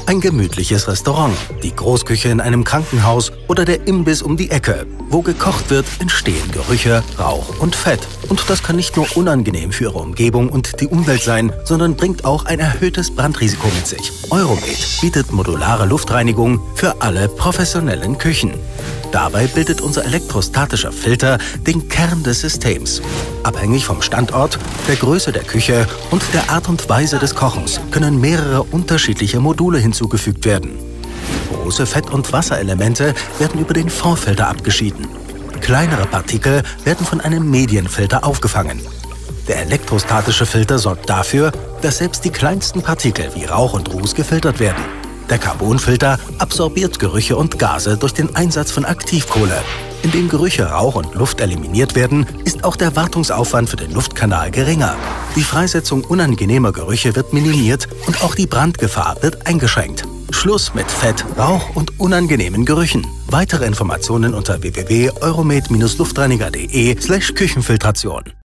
ein gemütliches Restaurant, die Großküche in einem Krankenhaus oder der Imbiss um die Ecke. Wo gekocht wird, entstehen Gerüche, Rauch und Fett. Und das kann nicht nur unangenehm für Ihre Umgebung und die Umwelt sein, sondern bringt auch ein erhöhtes Brandrisiko mit sich. Euromed bietet modulare Luftreinigung für alle professionellen Küchen. Dabei bildet unser elektrostatischer Filter den Kern des Systems. Abhängig vom Standort, der Größe der Küche und der Art und Weise des Kochens können mehrere unterschiedliche Module hinzugefügt werden. Große Fett- und Wasserelemente werden über den Fondfilter abgeschieden. Kleinere Partikel werden von einem Medienfilter aufgefangen. Der elektrostatische Filter sorgt dafür, dass selbst die kleinsten Partikel wie Rauch und Ruß gefiltert werden. Der Carbonfilter absorbiert Gerüche und Gase durch den Einsatz von Aktivkohle. Indem Gerüche, Rauch und Luft eliminiert werden, ist auch der Wartungsaufwand für den Luftkanal geringer. Die Freisetzung unangenehmer Gerüche wird minimiert und auch die Brandgefahr wird eingeschränkt. Schluss mit Fett, Rauch und unangenehmen Gerüchen. Weitere Informationen unter www.euromed-luftreiniger.de/Küchenfiltration.